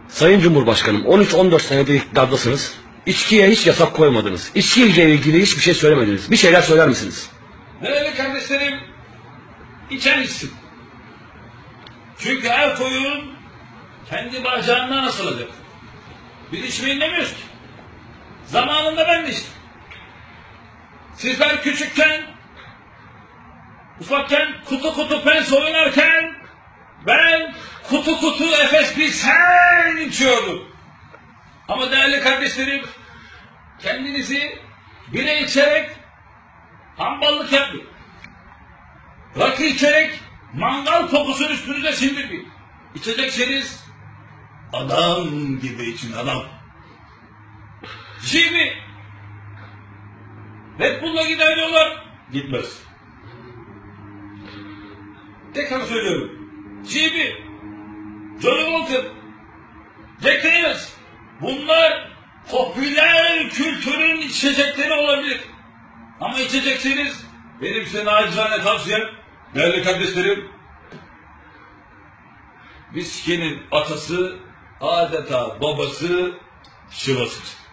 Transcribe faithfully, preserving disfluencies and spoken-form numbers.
Sayın Cumhurbaşkanım, on üç on dört senedir iktidardasınız. İçkiye hiç yasak koymadınız. İçkiyle ilgili hiçbir şey söylemediniz. Bir şeyler söyler misiniz? Değerli kardeşlerim, içen içsin. Çünkü her koyun kendi bacağından asılacak. Biz içmeyin demiyoruz ki. Zamanında ben de içtim. Sizler küçükken, ufakken kutu kutu pens oynarken ben kutu kutu Efes Pilsen içiyordum. Ama değerli kardeşlerim, kendinizi bire içerek hamballık yapmayın. Rakı içerek mangal kokusunu üstünüze sindirmeyin. İçecekseniz adam gibi için adam. Şimdi Red Bull'la gider diyorlar, gitmez. Tekrar söylüyorum. G B, Johnny Walker, Jack Daniels, bunlar popüler kültürün içecekleri olabilir. Ama içecekseniz benim size nacizane tavsiyem, değerli kardeşlerim, viskinin atası, adeta babası Şivas'ıdır.